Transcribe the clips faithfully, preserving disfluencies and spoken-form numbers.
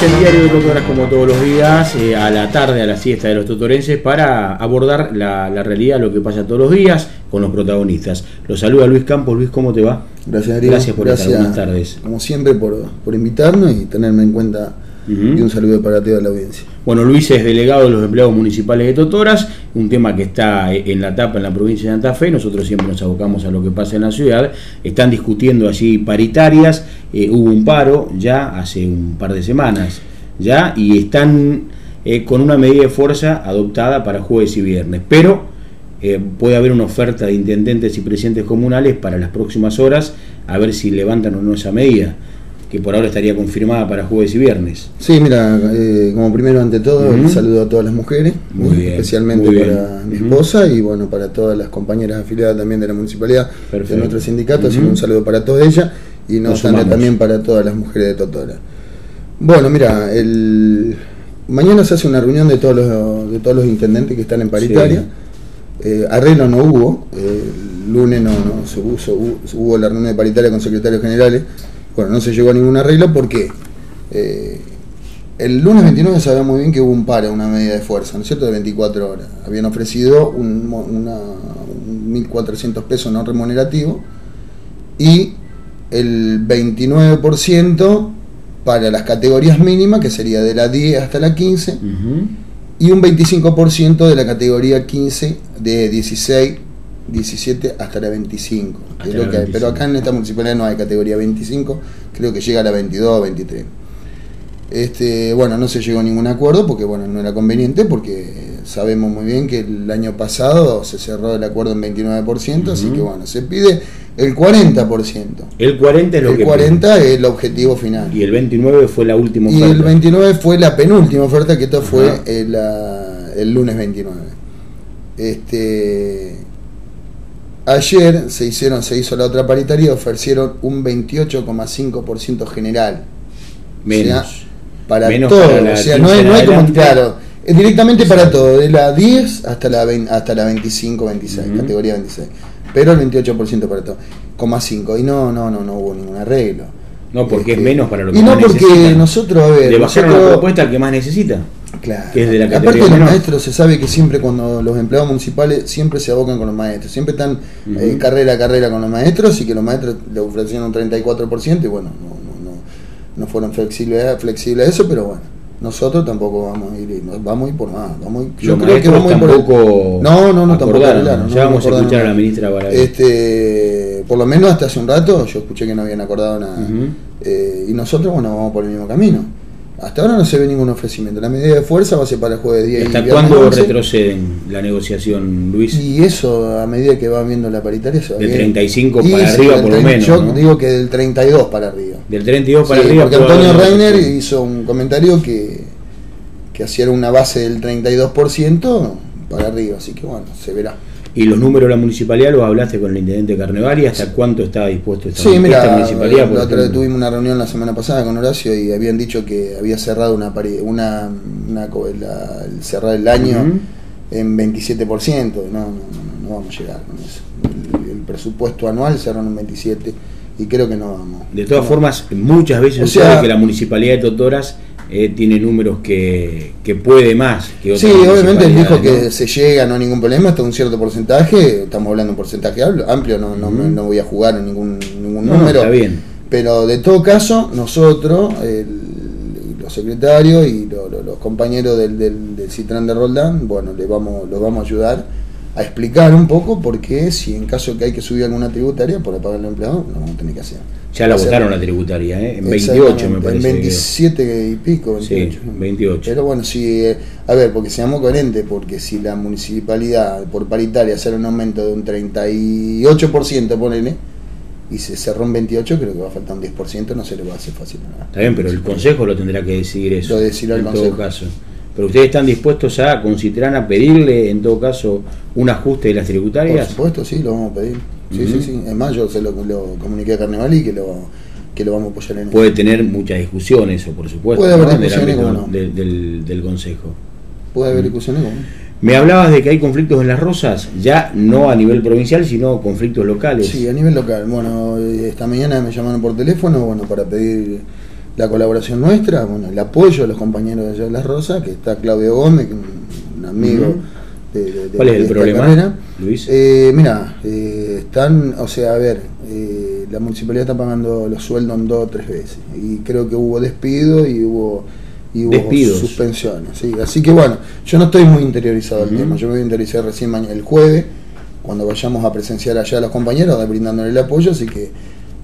el diario de Totoras como todos los días, eh, a la tarde, a la siesta de los totorenses, para abordar la, la realidad, lo que pasa todos los días con los protagonistas. Los saluda Luis Campos. Luis, ¿cómo te va? Gracias, Darío. Gracias por Gracias, estar. Buenas tardes. Como siempre, por, por invitarnos y tenerme en cuenta. Uh-huh. Y un saludo para ti a la audiencia. Bueno, Luis es delegado de los empleados municipales de Totoras, un tema que está en la tapa en la provincia de Santa Fe. Nosotros siempre nos abocamos a lo que pasa en la ciudad. Están discutiendo allí paritarias, eh, hubo un paro ya hace un par de semanas ya, y están eh, con una medida de fuerza adoptada para jueves y viernes, pero eh, puede haber una oferta de intendentes y presidentes comunales para las próximas horas, a ver si levantan o no esa medida, que por ahora estaría confirmada para jueves y viernes. Sí, mira, eh, como primero ante todo, uh-huh. el saludo a todas las mujeres, muy bien, especialmente muy bien. para mi uh-huh. esposa y bueno, para todas las compañeras afiliadas también de la municipalidad, Perfecto. de nuestro sindicato, uh-huh. así que un saludo para todas ellas y no obstante también para todas las mujeres de Totora. Bueno, mira, el mañana se hace una reunión de todos los, de todos los intendentes que están en paritaria. Sí. Eh, arreglo no hubo, eh, el lunes no, no se hubo, hubo, hubo la reunión de paritaria con secretarios generales. Bueno, no se llegó a ningún arreglo porque eh, el lunes veintinueve sabía muy bien que hubo un paro, una medida de fuerza, ¿no es cierto?, de veinticuatro horas. Habían ofrecido un, una, un mil cuatrocientos pesos no remunerativo y el veintinueve por ciento para las categorías mínimas, que sería de la diez hasta la quince, uh-huh. y un veinticinco por ciento de la categoría quince, de dieciséis, diecisiete hasta la veinticinco, hasta es lo que hay. Pero acá en esta municipalidad no hay categoría veinticinco, creo que llega a la veintidós o veintitrés. Este, bueno, no se llegó a ningún acuerdo porque bueno, no era conveniente, porque sabemos muy bien que el año pasado se cerró el acuerdo en veintinueve por ciento, uh-huh. así que bueno, se pide el cuarenta por ciento. El cuarenta es lo el que cuarenta pide. Es el objetivo final. Y el veintinueve fue la última oferta. Y el veintinueve fue la penúltima oferta, que esto fue uh-huh. el, el lunes veintinueve. Este Ayer se hicieron, se hizo la otra paritaria y ofrecieron un veintiocho coma cinco por ciento general. Menos. O sea, para Menos todo. Para o sea, no es, no es como claro. Es directamente para todo, de la diez hasta la veinte, hasta la veinticinco, veintiséis, uh-huh. categoría veintiséis. Pero el veintiocho por ciento para todo. Coma cinco. Y no, no, no, no hubo ningún arreglo. No, porque este, es menos para lo que y más no porque necesita. Nosotros, a ver. Le bajaron nosotros, la propuesta al que más necesita. Claro. Que es de la Aparte de los menor. maestros, se sabe que siempre cuando los empleados municipales siempre se abocan con los maestros, siempre están uh-huh. eh, carrera a carrera con los maestros, y que los maestros le ofrecieron un treinta y cuatro por ciento y bueno, no, no, no, no fueron flexibles, flexibles a eso, pero bueno, nosotros tampoco vamos a ir, vamos a ir por más, vamos a ir, yo creo que vamos a ir por el, no, no, no, tampoco arreglaron, ya no, vamos no a escuchar a la ministra Baragay. Este, por lo menos hasta hace un rato yo escuché que no habían acordado nada, uh-huh. eh, y nosotros bueno, vamos por el mismo camino. Hasta ahora no se ve ningún ofrecimiento. La medida de fuerza va a ser para el jueves diez. ¿Hasta cuándo retroceden la negociación, Luis? Y eso, a medida que va viendo la paritaria, se va del bien. treinta y cinco para arriba, por lo menos. Yo ¿no? digo que del treinta y dos para arriba. Del treinta y dos para sí, arriba. Porque Antonio Reiner hizo un comentario que, que hacía una base del treinta y dos por ciento para arriba. Así que bueno, se verá. ¿Y los números de la municipalidad los hablaste con el intendente Carnevali? ¿Hasta sí. cuánto estaba dispuesto esta, sí, mira, esta municipalidad? Sí, mira, tuvimos una reunión la semana pasada con Horacio y habían dicho que había cerrado una, una, una la, el cerrar el año uh-huh. en veintisiete por ciento. No, no, no, no vamos a llegar con eso. El, el presupuesto anual cerró en veintisiete por ciento y creo que no vamos. De todas no. formas, muchas veces o se sea, sabe que la municipalidad de Totoras Eh, tiene números que, que puede más que otras. Sí, obviamente él dijo que ¿no? se llega, no hay ningún problema, hasta un cierto porcentaje, estamos hablando de un porcentaje amplio, no, no, uh-huh. no voy a jugar en ningún, ningún no, número, está bien. Pero de todo caso, nosotros, el, los secretarios y lo, lo, los compañeros del, del, del Citrán de Roldán, bueno, le vamos, los vamos a ayudar a explicar un poco por qué, si en caso que hay que subir alguna tributaria por pagar al empleado, lo vamos a tener que hacer. Ya la votaron la tributaria, ¿eh? En veintiocho me parece. En veintisiete que... y pico, veintiocho. Sí, veintiocho. Pero bueno, si, a ver, porque seamos coherentes, porque si la municipalidad por paritaria hace un aumento de un treinta y ocho por ciento, ponele, y se cerró en veintiocho, creo que va a faltar un diez por ciento, no se le va a hacer fácil nada. Está bien, pero el Consejo lo tendrá que decidir eso. Lo decidirá el en Consejo. todo caso. Pero ustedes están dispuestos a, con Citrán, a pedirle, en todo caso, un ajuste de las tributarias. Por supuesto, sí, lo vamos a pedir. Sí, uh-huh. sí, sí. Es más, yo se lo, lo comuniqué a Carnevali que lo, que lo vamos a apoyar en eso. Puede tener muchas discusiones, eso por supuesto. Puede haber ¿no? discusiones, del, no. del, del, del Consejo. Puede haber discusiones, ¿cómo? Me hablabas de que hay conflictos en Las Rosas, ya no a nivel provincial, sino conflictos locales. Sí, a nivel local. Bueno, esta mañana me llamaron por teléfono, bueno, para pedir la colaboración nuestra, bueno, el apoyo a los compañeros de allá de Las Rosas, que está Claudio Gómez, que es un, un amigo. Uh-huh. de, de, de, ¿Cuál es el problema, carrera. Luis? Eh, mira, eh, están, o sea, a ver, eh, la municipalidad está pagando los sueldos en dos o tres veces, y creo que hubo despido y hubo, y hubo Despidos. suspensiones, ¿sí? Así que bueno, yo no estoy muy interiorizado al uh-huh. tema, yo me voy a interiorizar recién mañana, el jueves, cuando vayamos a presenciar allá a los compañeros, brindándole el apoyo, así que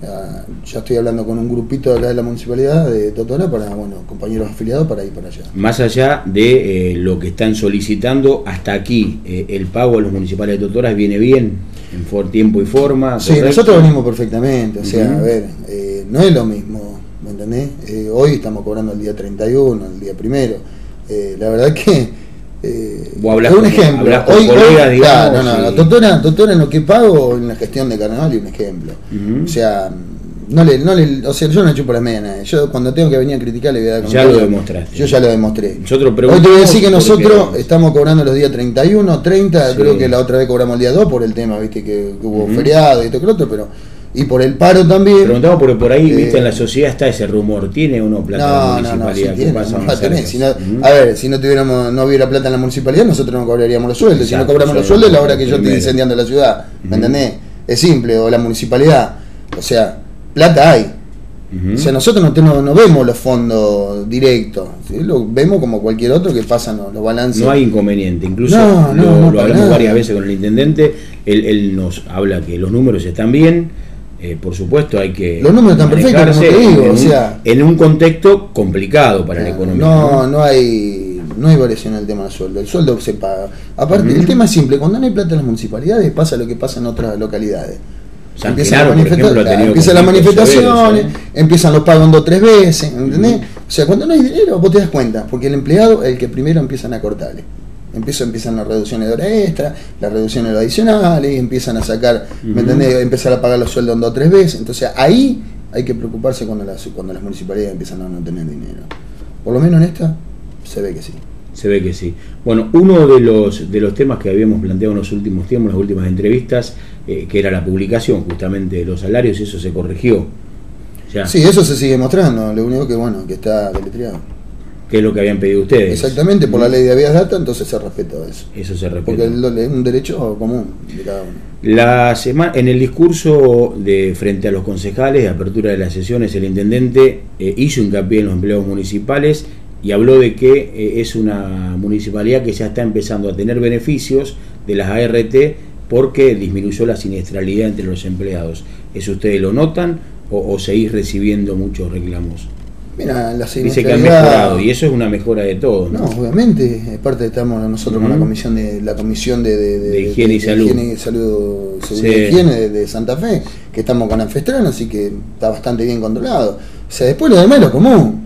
uh, ya estoy hablando con un grupito de acá de la municipalidad de Totora para, bueno, compañeros afiliados para ir para allá. Más allá de eh, lo que están solicitando, hasta aquí, eh, el pago a los municipales de Totora viene bien, en for tiempo y forma. Sí, ¿correcto? Nosotros venimos perfectamente, o sea, uh-huh. a ver, eh, no es lo mismo, ¿me entendés? Eh, hoy estamos cobrando el día treinta y uno, el día primero, eh, la verdad que Eh, es un ejemplo. Hoy, colegas, hoy, digamos, claro, no, no, sí. Totora, Totora en lo que pago en la gestión de carnaval es un ejemplo. Uh-huh. O sea, no le, no le, o sea, yo no chupo la media. Yo cuando tengo que venir a criticar le voy a dar. Ya lo demostraste. Yo ya lo demostré. Nosotros hoy te voy a decir que nosotros estamos cobrando los días treinta y uno, treinta, sí. Creo que la otra vez cobramos el día dos por el tema, viste que, que hubo uh-huh. feriado y esto que lo otro, pero y por el paro también. Preguntamos porque por ahí, eh, viste, en la sociedad está ese rumor, ¿tiene uno plata no, en la municipalidad? No, no, sí, ¿qué pasa? No, tener, si no, uh-huh. A ver, si no tuviéramos, no hubiera plata en la municipalidad, nosotros no cobraríamos los sueldos. Exacto, si no cobramos los sueldos, es la hora que yo estoy incendiando la ciudad. ¿Me uh-huh. entendés? Es simple, o la municipalidad. O sea, plata hay. Uh-huh. O sea, nosotros no, tenemos, no vemos los fondos directos, ¿sí? Lo vemos como cualquier otro que pasan los, los balances. No hay inconveniente, incluso no, no, lo, no, lo hablamos varias veces con el intendente, él, él nos habla que los números están bien. Eh, por supuesto hay que los números están perfectos, como te digo, en, o sea, en un contexto complicado para no, la economía. No, no, no hay no hay variación en el tema del sueldo, el sueldo se paga. Aparte, uh-huh. el tema es simple, cuando no hay plata en las municipalidades pasa lo que pasa en otras localidades. San Genaro, por ejemplo, la, empiezan las manifestaciones, severos, ¿eh? Empiezan los pagos dos o tres veces, ¿entendés? Uh-huh. O sea, cuando no hay dinero, vos te das cuenta, porque el empleado es el que primero empiezan a cortarle. Empiezo, empiezan las reducciones de hora extra, las reducciones de los adicionales, y empiezan a sacar, uh-huh. ¿me entendés? Empezar a pagar los sueldos en dos o tres veces. Entonces ahí hay que preocuparse cuando las, cuando las municipalidades empiezan a no tener dinero. Por lo menos en esta se ve que sí. Se ve que sí. Bueno, uno de los de los temas que habíamos planteado en los últimos tiempos, en las últimas entrevistas, eh, que era la publicación justamente de los salarios, eso se corrigió. Ya. Sí, eso se sigue mostrando, lo único que bueno, que está deletreado. Que es lo que habían pedido ustedes. Exactamente, por la ley de habeas data, entonces se respeta eso. Eso se respeta. Porque es un derecho común de cada uno. La semana, en el discurso de frente a los concejales de apertura de las sesiones, el intendente eh, hizo hincapié en los empleados municipales y habló de que eh, es una municipalidad que ya está empezando a tener beneficios de las A R T porque disminuyó la siniestralidad entre los empleados. ¿Eso ustedes lo notan o, o seguís recibiendo muchos reclamos? Mira, la dice que han mejorado y eso es una mejora de todo, ¿no? No, obviamente, aparte estamos nosotros uh-huh. con la comisión de la comisión de, de, de, de higiene y de, salud, de higiene y salud, seguridad sí. y higiene de, de Santa Fe, que estamos con Anfestran, así que está bastante bien controlado. O sea, después lo demás es lo común,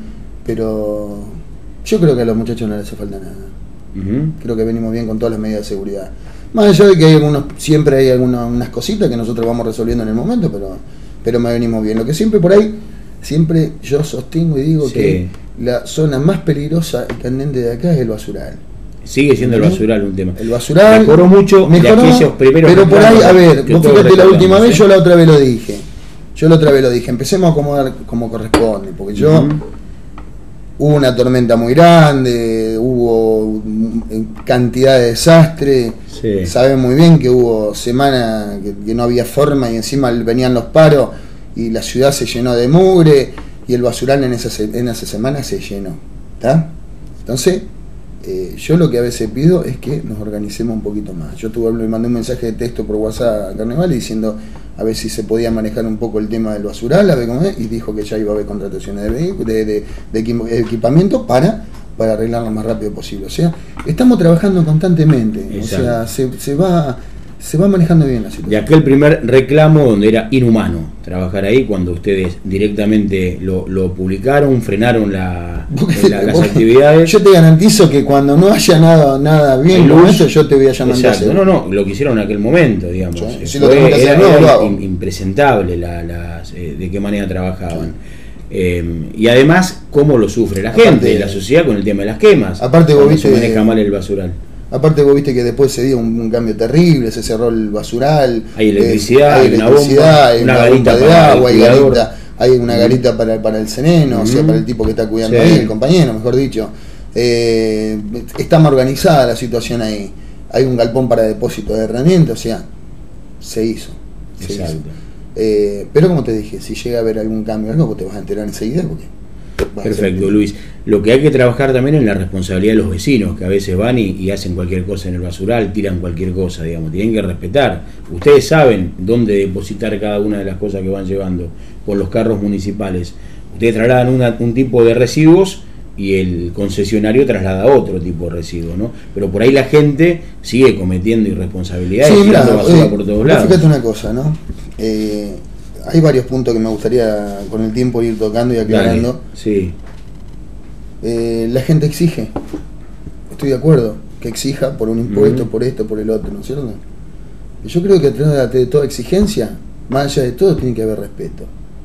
pero yo creo que a los muchachos no les hace falta nada. Uh-huh. Creo que venimos bien con todas las medidas de seguridad. Más allá de que hay algunos, siempre hay algunas unas cositas que nosotros vamos resolviendo en el momento, pero pero me venimos bien. Lo que siempre por ahí Siempre yo sostengo y digo sí. que la zona más peligrosa y candente de acá es el basural. Sigue siendo el basural un tema. El basural mejoró mucho, mejoró, de primeros pero por ahí, a ver, vos fíjate la última vez, ¿eh? yo la otra vez lo dije. Yo la otra vez lo dije, empecemos a acomodar como corresponde, porque yo uh-huh. hubo una tormenta muy grande, hubo cantidad de desastre, sí. Saben muy bien que hubo semanas que, que no había forma y encima venían los paros y la ciudad se llenó de mugre y el basural en esa, en esa semana se llenó, ¿está? Entonces, eh, yo lo que a veces pido es que nos organicemos un poquito más. Yo tuve, le mandé un mensaje de texto por WhatsApp a Carnaval diciendo a ver si se podía manejar un poco el tema del basural, a ver cómo es, y dijo que ya iba a haber contrataciones de, vehículos, de, de, de equipamiento para, para arreglarlo lo más rápido posible. O sea, estamos trabajando constantemente, exacto. O sea, se, se va... se va manejando bien la situación. Y aquel primer reclamo donde era inhumano trabajar ahí, cuando ustedes directamente lo, lo publicaron, frenaron la, la, las actividades. Yo te garantizo que cuando no haya nada, nada bien con eso, yo te voy a llamar. Exacto, no, no, lo que hicieron en aquel momento, digamos. Sí, si fue, lo era, era, nuevo, era impresentable la, las, eh, de qué manera trabajaban. Sí. Eh, y además, cómo lo sufre la aparte, gente, la sociedad con el tema de las quemas. Aparte, vos viste, se maneja mal el basural. Aparte vos viste que después se dio un, un cambio terrible, se cerró el basural, hay electricidad, eh, hay hay electricidad, una bomba, hay una, una garita de agua, hay garita, hay una garita para, para el sereno, uh-huh. o sea, para el tipo que está cuidando sí. ahí, el compañero, mejor dicho. Eh, está más organizada la situación ahí. Hay un galpón para depósito de herramientas, o sea, se hizo. Se hizo. Eh, pero como te dije, si llega a haber algún cambio, algo, vos te vas a enterar enseguida porque... Perfecto, Luis. Lo que hay que trabajar también es la responsabilidad de los vecinos, que a veces van y, y hacen cualquier cosa en el basural, tiran cualquier cosa, digamos. Tienen que respetar. Ustedes saben dónde depositar cada una de las cosas que van llevando con los carros municipales. Ustedes trasladan una, un tipo de residuos y el concesionario traslada otro tipo de residuos, ¿no? Pero por ahí la gente sigue cometiendo irresponsabilidades sí, y tirando basura eh, por todos lados. Fíjate una cosa, ¿no? Eh, hay varios puntos que me gustaría con el tiempo ir tocando y aclarando. Dale, sí. Eh, la gente exige, estoy de acuerdo, que exija por un impuesto, mm. por esto, por el otro, ¿no es cierto? Y yo creo que detrás de toda exigencia, más allá de todo, tiene que haber respeto.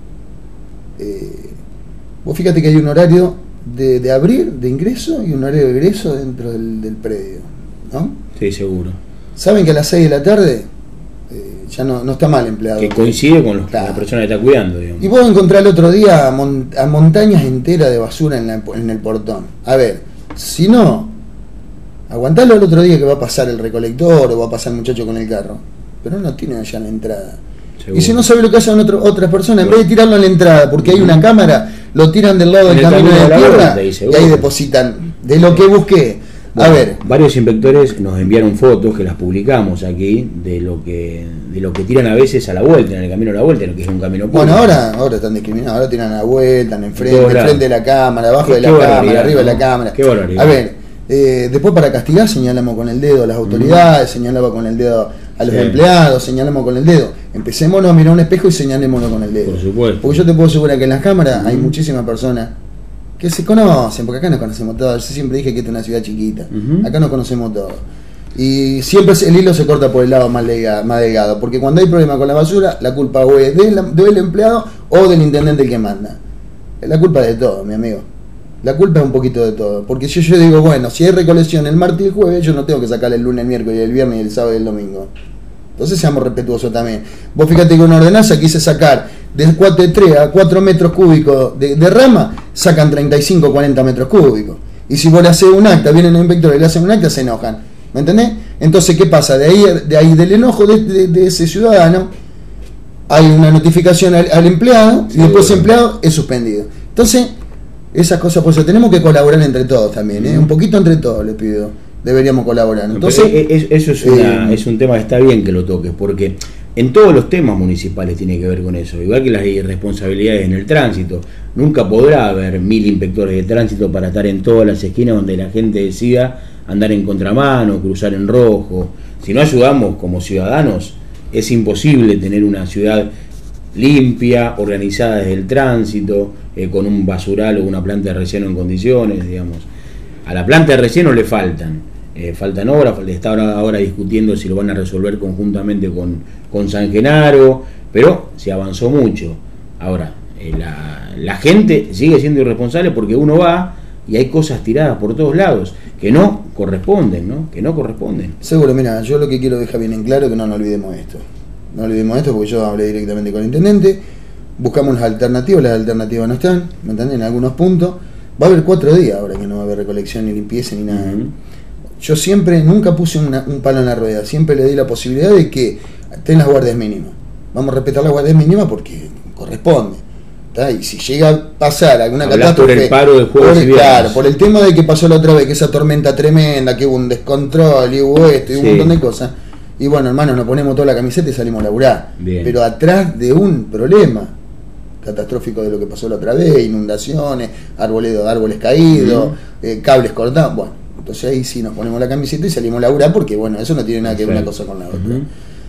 Eh, vos fíjate que hay un horario de, de abrir, de ingreso, y un horario de egreso dentro del, del predio, ¿no? Sí, seguro. ¿Saben que a las seis de la tarde eh, ya no, no está mal empleado? Que coincide con los, claro. la persona que está cuidando, digamos. Y puedo encontrar el otro día a, mon, a montañas enteras de basura en, la, en el portón. A ver, si no, aguantalo el otro día que va a pasar el recolector o va a pasar el muchacho con el carro, pero no tienen allá en la entrada. Seguro. Y si no sabe lo que hacen otro, otras personas, en vez de tirarlo en la entrada porque hay una cámara, lo tiran del lado del camino de la tierra y ahí depositan. De lo que busqué. Bueno, a ver, varios inspectores nos enviaron fotos que las publicamos aquí de lo que de lo que tiran a veces a la vuelta, en el camino a la vuelta, que es un camino público. Bueno, ahora ahora están discriminados, ahora tiran a la vuelta, en enfrente, enfrente de la cámara, abajo de la cámara, arriba de la cámara. Qué barbaridad. A ver, eh, después para castigar señalamos con el dedo a las autoridades, mm. señalamos con el dedo a los sí. empleados, señalamos con el dedo. Empecémonos a mirar un espejo y señalémonos con el dedo. Por supuesto. Porque yo te puedo asegurar que en las cámaras mm. hay muchísimas personas que se conocen, porque acá nos conocemos todos. Yo siempre dije que esta es una ciudad chiquita, uh-huh. acá nos conocemos todos. Y siempre el hilo se corta por el lado más, lega, más delgado, porque cuando hay problema con la basura, la culpa o es del, del empleado o del intendente que manda. La culpa es de todo, mi amigo. La culpa es un poquito de todo. Porque si yo digo, bueno, si hay recolección el martes y el jueves, yo no tengo que sacar el lunes, el miércoles, el viernes, el sábado y el domingo. Entonces seamos respetuosos también. Vos fíjate que una ordenanza quise sacar de tres a cuatro metros cúbicos de, de rama, sacan treinta y cinco, cuarenta metros cúbicos. Y si vos le haces un acta, vienen los inspectores y le hacen un acta, se enojan. ¿Me entendés? Entonces, ¿qué pasa? De ahí, de ahí del enojo de, de, de ese ciudadano, hay una notificación al, al empleado, sí, y después ese empleado es suspendido. Entonces, esas cosas, pues tenemos que colaborar entre todos también, ¿eh? Un poquito entre todos, les pido. Deberíamos colaborar. Entonces, eso es, una, eh, es un tema que está bien que lo toques, porque en todos los temas municipales tiene que ver con eso, igual que las irresponsabilidades en el tránsito. Nunca podrá haber mil inspectores de tránsito para estar en todas las esquinas donde la gente decida andar en contramano, cruzar en rojo. Si no ayudamos como ciudadanos, es imposible tener una ciudad limpia, organizada desde el tránsito, eh, con un basural o una planta de relleno en condiciones, digamos. A la planta de relleno le faltan. Eh, faltan obras, está ahora, ahora discutiendo si lo van a resolver conjuntamente con, con San Genaro, pero se avanzó mucho. Ahora, eh, la, la gente sigue siendo irresponsable porque uno va y hay cosas tiradas por todos lados que no corresponden, ¿no? Que no corresponden. Seguro, mira, yo lo que quiero dejar bien en claro es que no nos olvidemos esto. No olvidemos esto porque yo hablé directamente con el intendente, buscamos las alternativas, las alternativas no están, ¿me entienden? En algunos puntos. Va a haber cuatro días ahora que no va a haber recolección ni limpieza ni nada. Uh-huh. Yo siempre, nunca puse una, un palo en la rueda, siempre le di la posibilidad de que estén las guardias mínimas. Vamos a respetar las guardias mínimas porque corresponde. ¿Tá? Y si llega a pasar alguna Hablás catástrofe, por el paro de juegos por, claro, por el tema de que pasó la otra vez, que esa tormenta tremenda, que hubo un descontrol y hubo esto y sí. un montón de cosas. Y bueno, hermano, nos ponemos toda la camiseta y salimos a laburar. Bien. Pero atrás de un problema catastrófico de lo que pasó la otra vez, inundaciones, árboles, árboles caídos, uh-huh. eh, cables cortados, bueno, entonces ahí sí nos ponemos la camiseta y salimos a laburar porque bueno, eso no tiene nada que ver una cosa con la otra. Uh-huh.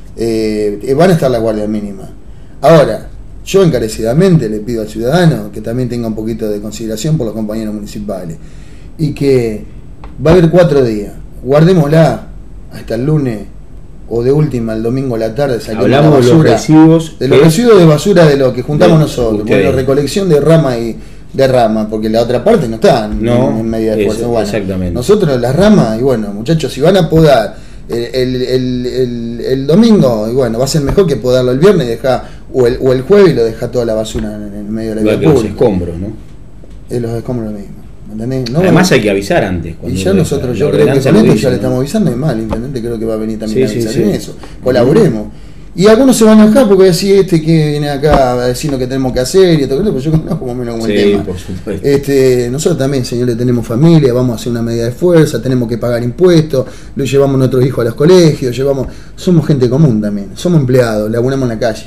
eh, van a estar las guardias mínimas. Ahora, yo encarecidamente le pido al ciudadano que también tenga un poquito de consideración por los compañeros municipales y que va a haber cuatro días, guardémosla hasta el lunes o de última el domingo a la tarde. Hablamos basura, de los residuos de los residuos de basura de lo que juntamos nosotros, bueno, recolección de rama y de rama, porque la otra parte no está no, en, en medida de esfuerzo. Bueno, exactamente. Nosotros las ramas, y bueno, muchachos, si van a podar el, el, el, el, el domingo, y bueno, va a ser mejor que podarlo el viernes y dejar o, el, o el jueves y lo deja toda la basura en el medio de la vía pública. Los escombros, ¿no? Es los escombros lo mismo. ¿Entendés? No, Además hay que avisar antes. Y ya nosotros, yo creo que con esto ya le estamos avisando, y más, el intendente creo que va a venir también sí, a avisar sí, sí. en eso. Colaboremos. Y algunos se van a enojar porque decir este que viene acá a decirnos que tenemos que hacer y esto, pero yo conozco como menos como el sí, tema. Por supuesto. Este, nosotros también, señores, tenemos familia, vamos a hacer una medida de fuerza, tenemos que pagar impuestos, lo llevamos a nuestros hijos a los colegios, llevamos, somos gente común también, somos empleados, laburamos en la calle.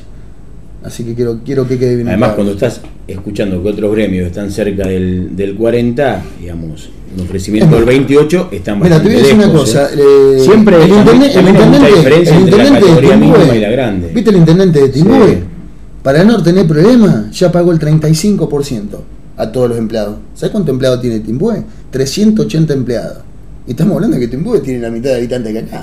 Así que quiero, quiero que quede bien. Además, cuando estás escuchando que otros gremios están cerca del, del cuarenta, digamos, un ofrecimiento del veintiocho, están bastante lejos. Mira, te voy a decir lejos, una cosa. ¿eh? Eh, Siempre el intendente, también hay mucha diferencia el entre la categoría mínima y la grande. ¿Viste el intendente de Timbúe? Sí. Para no tener problemas, ya pagó el treinta y cinco por ciento a todos los empleados. ¿Sabes cuántos empleados tiene Timbúe? trescientos ochenta empleados. Y estamos hablando de que Timbúe tiene la mitad de habitantes que acá.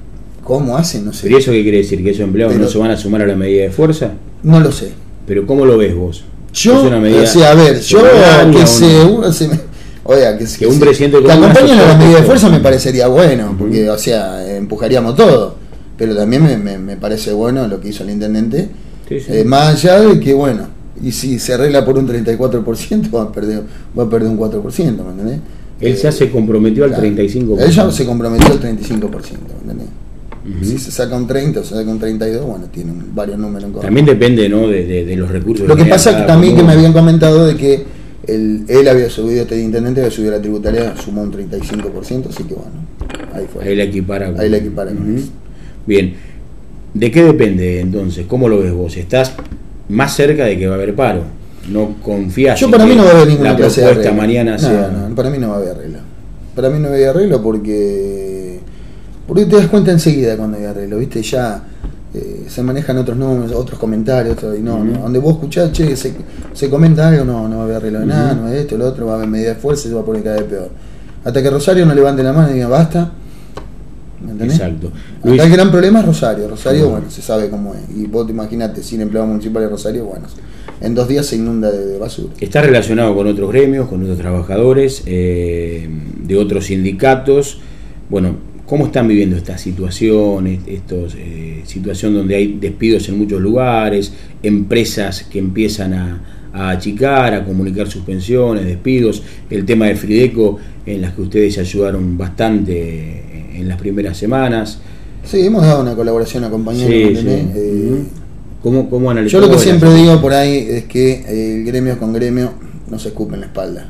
¿Cómo hacen? No sé. ¿Pero eso qué quiere decir? ¿Que esos empleados Pero, no se van a sumar a la medida de fuerza? No lo sé. ¿Pero cómo lo ves vos? Yo, o sea, a ver, yo que se, uno se me, oiga, que, que, que un presidente que acompañen a la medida de fuerza me parecería bueno, porque, uh-huh. o sea, empujaríamos todo, pero también me, me, me parece bueno lo que hizo el intendente, sí, sí. Eh, más allá de que, bueno, y si se arregla por un treinta y cuatro por ciento, va a perder, va a perder un cuatro por ciento, ¿me entendés? Él eh, ya se comprometió claro, al treinta y cinco por ciento. Él ya se comprometió al treinta y cinco por ciento, ¿me entendés? Uh-huh. Si se saca un treinta o se saca un treinta y dos, bueno, tiene varios números en contra. También depende, ¿no?, de, de, de los recursos. Lo que pasa es que también que me habían comentado de que el, él había subido, este intendente había subido la tributaria, sumó un treinta y cinco por ciento, así que bueno, ahí fue. Ahí la equipara. Ahí la equipara con uh-huh. eso. Bien, ¿de qué depende entonces? ¿Cómo lo ves vos? ¿Estás más cerca de que va a haber paro? ¿No confías? Yo para mí no va a haber ninguna la clase de propuesta arreglo. mañana no, sea... no, para mí no va a haber arreglo. Para mí no va a haber arreglo porque... Porque te das cuenta enseguida cuando hay arreglo, ¿viste? Ya eh, se manejan otros números, otros comentarios, otro, y no, uh-huh. no, donde vos escuchás, che, se, se comenta algo, no, no va a haber arreglo de nada, uh-huh. no es esto, lo otro, va a haber medida de fuerza y se va a poner cada vez peor. Hasta que Rosario no levante la mano y diga, basta, ¿me entendés? Exacto. Luis, acá el gran problema es Rosario, Rosario, uh-huh. bueno, se sabe cómo es, y vos te imaginate, sin empleados municipales de Rosario, bueno, en dos días se inunda de, de basura. Está relacionado con otros gremios, con otros trabajadores, eh, de otros sindicatos, bueno, ¿cómo están viviendo esta situación, estos, eh, situación donde hay despidos en muchos lugares, empresas que empiezan a, a achicar, a comunicar suspensiones, despidos, el tema de Frideco, en las que ustedes ayudaron bastante en las primeras semanas? Sí, hemos dado una colaboración a compañeros. Sí, sí. Eh, ¿Cómo, cómo yo lo que siempre la... digo por ahí es que el gremio con gremio no se escupe en la espalda.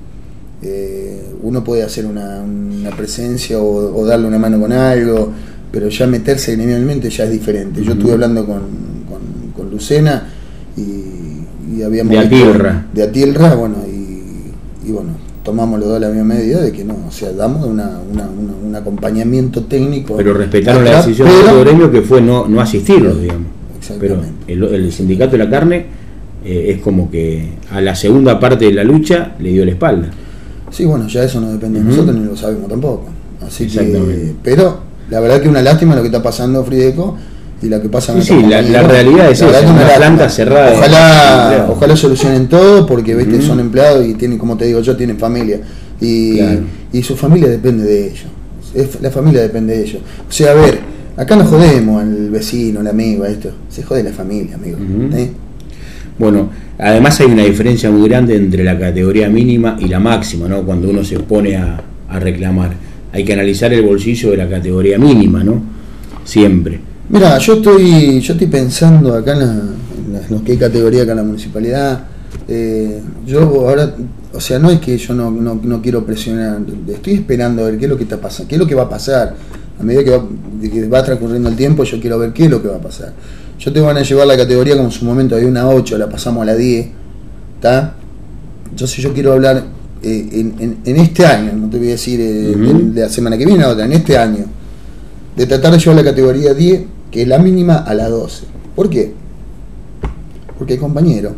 Eh, uno puede hacer una, una presencia o, o darle una mano con algo, pero ya meterse gremialmente ya es diferente. Yo uh-huh. estuve hablando con, con, con Lucena y, y habíamos de Atilra, de Atilra, bueno, y, y bueno, tomamos los dos la misma medida de que no, o sea, damos una, una, una, un acompañamiento técnico. Pero respetaron acá, la decisión pero, del gremio que fue no, no asistirlos, digamos. Pero el, el sindicato de la carne eh, es como que a la segunda parte de la lucha le dio la espalda. Sí, bueno, ya eso no depende de uh-huh. nosotros ni lo sabemos tampoco. Así que, pero la verdad que una lástima lo que está pasando Frideco y lo que pasa en sí, sí, la, la realidad es esa, una planta cerrada. Ojalá, ojalá solucionen todo porque viste uh-huh. son empleados y tienen, como te digo yo, tienen familia y, claro. y su familia depende de ellos. Es, la familia depende de ellos. O sea, a ver, acá nos jodemos al vecino, al amigo, a esto. Se jode la familia, amigo. Uh-huh. ¿eh? Bueno, además hay una diferencia muy grande entre la categoría mínima y la máxima, ¿no? Cuando uno se pone a, a reclamar. Hay que analizar el bolsillo de la categoría mínima, ¿no? Siempre. Mira, yo estoy yo estoy pensando acá en, la, en, la, en lo que hay categoría acá en la municipalidad. Eh, yo ahora, o sea, no es que yo no, no, no quiero presionar, estoy esperando a ver qué es lo que está pasando, qué es lo que va a pasar. A medida que va, que va transcurriendo el tiempo, yo quiero ver qué es lo que va a pasar. Yo te van a llevar la categoría como en su momento había una ocho, la pasamos a la diez, ¿está? Entonces yo quiero hablar eh, en, en, en este año, no te voy a decir eh, uh-huh. de, de la semana que viene a otra, en este año, de tratar de llevar la categoría diez, que es la mínima, a la doce. ¿Por qué? Porque el compañero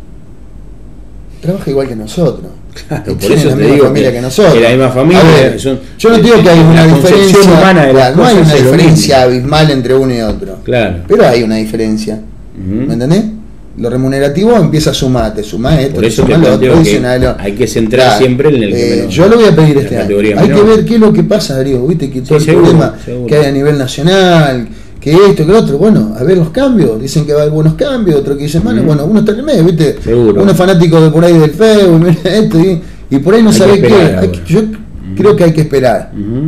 trabaja igual que nosotros. Claro, por eso te digo familia que, que nosotros. Que la misma familia. Ver, son, yo no digo que hay una diferencia humana de la, no hay una diferencia abismal entre uno y otro. Claro. Pero hay una diferencia. Uh-huh. ¿Me entendés? Lo remunerativo empieza a sumar, te suma esto, por eso te suma lo otro, adicional. Hay que centrar claro. siempre en el que eh, menos, yo lo voy a pedir este año. Hay menor. que ver qué es lo que pasa, Darío. Viste que todo sí, el seguro, problema seguro. que hay a nivel nacional, que esto, que lo otro. Bueno, a ver los cambios. Dicen que va a haber buenos cambios, otro que dicen, bueno, mm. bueno, uno está en el medio, ¿viste? Seguro. Uno es fanático de por ahí del feo, mira esto, y, y por ahí no sabe qué. Hay que, yo mm. creo que hay que esperar. Mm.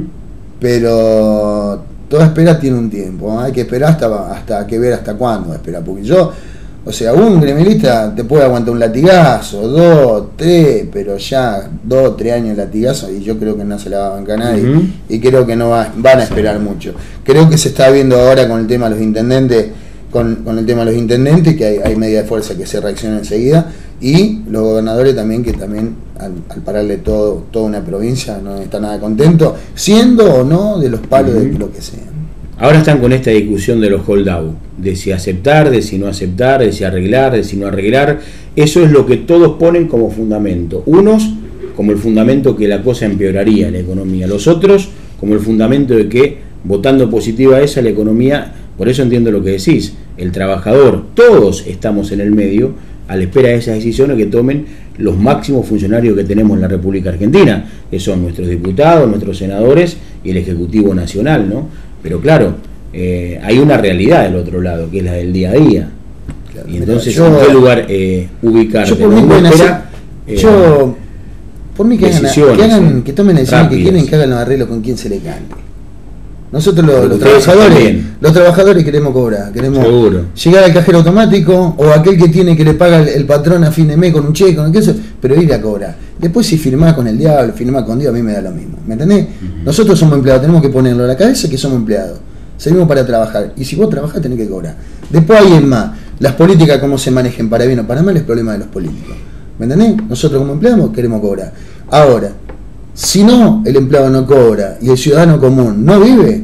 Pero toda espera tiene un tiempo, ¿no? Hay que esperar hasta, hasta que ver hasta cuándo esperar. Porque yo, o sea, un gremialista te puede aguantar un latigazo, dos, tres, pero ya dos, tres años de latigazo y yo creo que no se la va a bancar nadie. Uh-huh. Y creo que no va, van a esperar mucho. Creo que se está viendo ahora con el tema de los intendentes, con, con el tema de los intendentes, que hay, hay media de fuerza que se reacciona enseguida, y los gobernadores también, que también al, al pararle todo, toda una provincia no está nada contento, siendo o no de los palos uh-huh. de lo que sea. Ahora están con esta discusión de los hold-out, de si aceptar, de si no aceptar, de si arreglar, de si no arreglar. Eso es lo que todos ponen como fundamento. Unos como el fundamento que la cosa empeoraría en la economía. Los otros como el fundamento de que votando positiva a esa la economía, por eso entiendo lo que decís, el trabajador, todos estamos en el medio a la espera de esas decisiones que tomen los máximos funcionarios que tenemos en la República Argentina, que son nuestros diputados, nuestros senadores y el Ejecutivo Nacional, ¿no? Pero claro, eh, hay una realidad del otro lado, que es la del día a día. Claro, y entonces, yo, ¿en qué lugar eh, ubicarte? Yo por mí, ¿no? espera, eh, yo, por mí que, hagan, que, hagan, que tomen la decisión que quieren, que hagan los arreglos con quien se le cante. Nosotros los, los trabajadores los trabajadores queremos cobrar, queremos Seguro. llegar al cajero automático o aquel que tiene que le paga el, el patrón a fin de mes con un cheque, con eso, pero ir a cobrar. Después si firmás con el diablo, firmás con Dios, a mí me da lo mismo. ¿Me entendés? Uh-huh. Nosotros somos empleados, tenemos que ponerlo a la cabeza que somos empleados. Servimos para trabajar. Y si vos trabajás tenés que cobrar. Después hay en más, las políticas cómo se manejen para bien o para mal es problema de los políticos. ¿Me entendés? Nosotros como empleados queremos cobrar. Ahora, si no, el empleado no cobra y el ciudadano común no vive,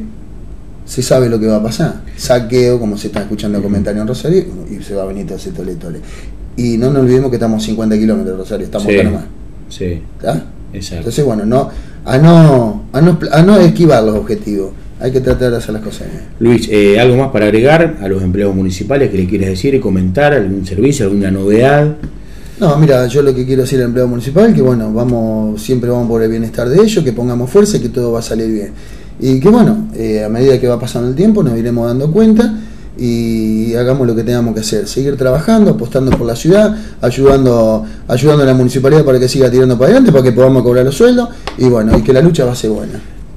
se sabe lo que va a pasar. Saqueo, como se está escuchando el comentario en Rosario, y se va a venir todo ese tole tole. Y no nos olvidemos que estamos a cincuenta kilómetros de Rosario, estamos sí, acá nomás. Sí. ¿Está? Exacto. Entonces, bueno, no, a no, a no, a no esquivar los objetivos. Hay que tratar de hacer las cosas bien. Luis, eh, ¿algo más para agregar a los empleados municipales que le quieres decir y comentar? ¿Algún servicio, alguna novedad? No, mira, yo lo que quiero decir al empleado municipal, que bueno, vamos, siempre vamos por el bienestar de ellos, que pongamos fuerza y que todo va a salir bien. Y que bueno, eh, a medida que va pasando el tiempo nos iremos dando cuenta y hagamos lo que tengamos que hacer, seguir trabajando, apostando por la ciudad, ayudando ayudando a la municipalidad para que siga tirando para adelante, para que podamos cobrar los sueldos y bueno, y que la lucha va a ser buena.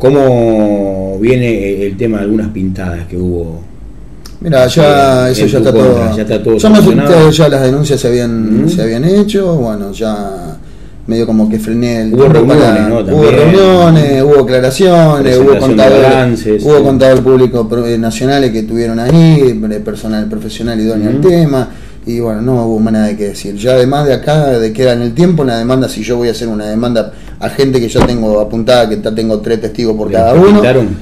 ¿Cómo viene el tema de algunas pintadas que hubo? Mira, ya eso ya está, todo, ya está todo ya, más, ya las denuncias se habían mm. se habían hecho, bueno, ya medio como que frené el hubo reuniones, para, ¿no? Hubo reuniones, hubo aclaraciones, hubo contadores, hubo contadores públicos nacionales que estuvieron ahí, personal profesional idóneo al uh-huh. tema, y bueno, no hubo más nada que decir. Ya además de acá, de queda en el tiempo, una demanda, si yo voy a hacer una demanda a gente que ya tengo apuntada, que ya tengo tres testigos por cada uno.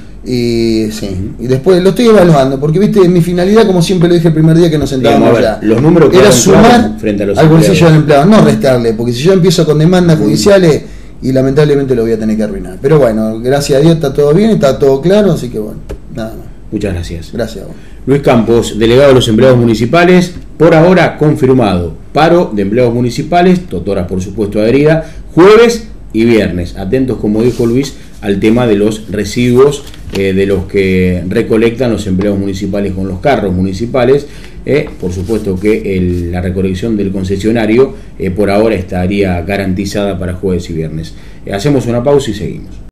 Y sí, uh-huh. y después lo estoy evaluando, porque viste, mi finalidad, como siempre lo dije el primer día que nos sentábamos allá, los números era sumar frente a los al bolsillo del empleado, no restarle, porque si yo empiezo con demandas judiciales, y lamentablemente lo voy a tener que arruinar. Pero bueno, gracias a Dios está todo bien, está todo claro, así que bueno, nada más. Muchas gracias. Gracias a vos. Luis Campos, delegado de los empleados municipales, por ahora confirmado, paro de empleados municipales, totoras por supuesto adherida, jueves y viernes. Atentos, como dijo Luis, al tema de los residuos eh, de los que recolectan los empleados municipales con los carros municipales. Eh, por supuesto que el, la recolección del concesionario eh, por ahora estaría garantizada para jueves y viernes. Eh, hacemos una pausa y seguimos.